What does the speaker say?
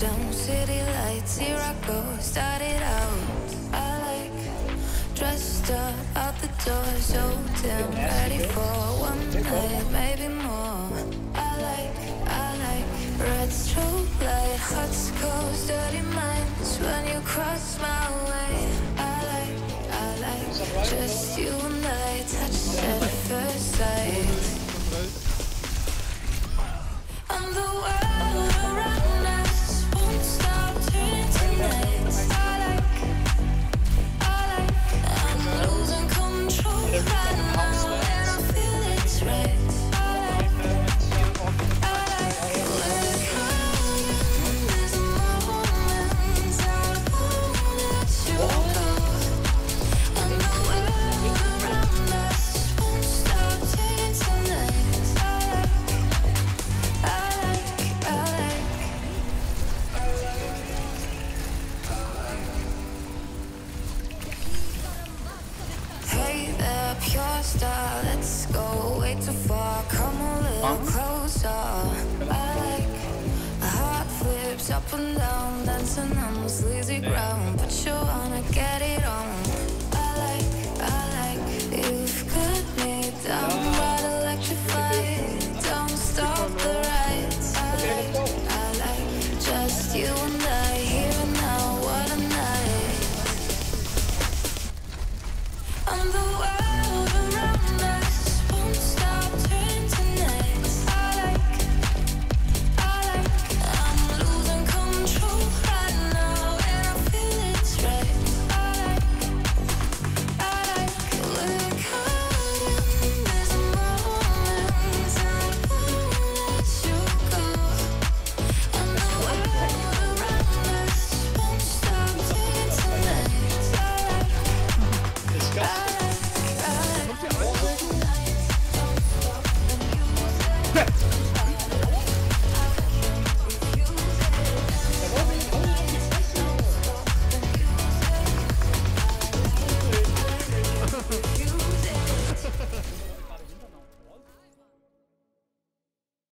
down city lights, here I go, started out. I like dressed up out the door, so damn ready for one night, maybe more. I like red strobe light, hot cold, dirty minds when you cross my way. I like just you and I, touch at first sight. And the world around us won't stop turning tonight. I'm losing control right now, and I feel it's right. We're crying, there's moments I won't let you go. And the world around us won't stop turning tonight. Hey there, pure star, let's go way too far, come a little closer. I like heart flips up and down, dancing on the sleazy ground.